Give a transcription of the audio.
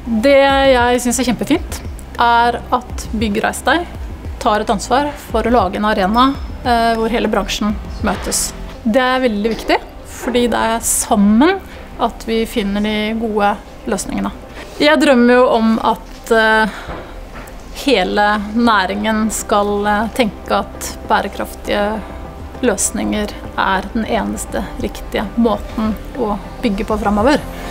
Det jeg synes kjempefint at Bygg Reis Deg tar et ansvar for å lage en arena hvor hele bransjen møtes. Det veldig viktig, fordi det sammen at vi finner de gode løsningene. Jeg drømmer jo om at hele næringen skal tenke at bærekraftige løsninger den eneste riktige måten å bygge på fremover.